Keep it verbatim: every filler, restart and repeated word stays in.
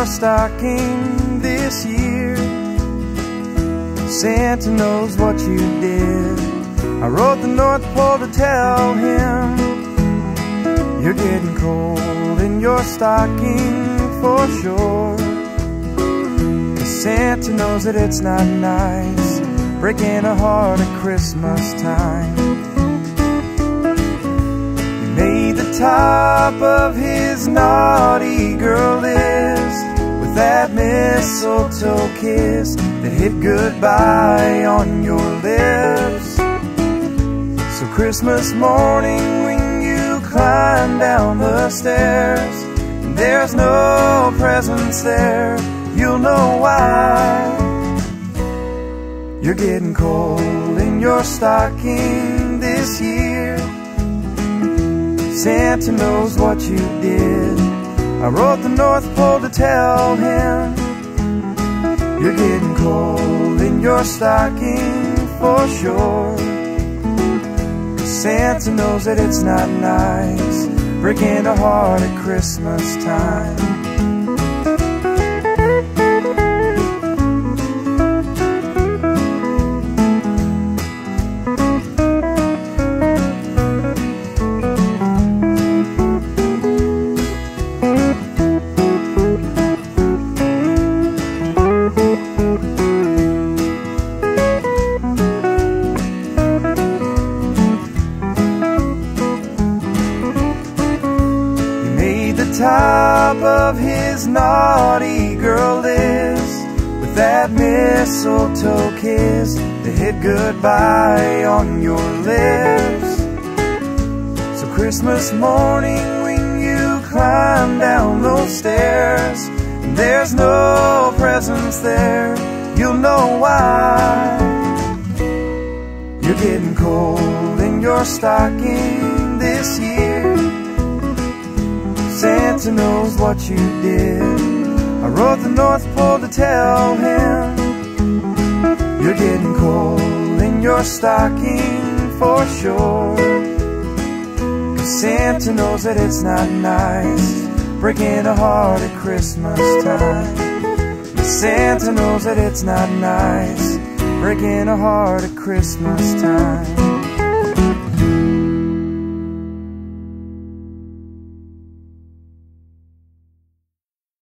your stocking this year. Santa knows what you did. I rode the North Pole to tell him you're getting cold in your stocking for sure. 'Cause Santa knows that it's not nice breaking a heart at Christmas time. You made the top of his naughty girl list with that mistletoe kiss that hit goodbye on your lips. So Christmas morning when you climb down the stairs and there's no presents there, you'll know why. You're getting cold in your stocking this year. Santa knows what you did. I rode the North Pole to tell him you're getting cold in your stocking for sure. Santa knows that it's not nice breaking a heart at Christmas time. Top of his naughty girl list with that mistletoe kiss that hit goodbye on your lips. So Christmas morning when you climb down those stairs and there's no presents there, you'll know why. You're getting cold in your stocking this year. Santa knows what you did. I rode the North Pole to tell him you're getting cold in your stocking for sure. 'Cause Santa knows that it's not nice breaking a heart at Christmas time. Santa knows that it's not nice breaking a heart at Christmas time.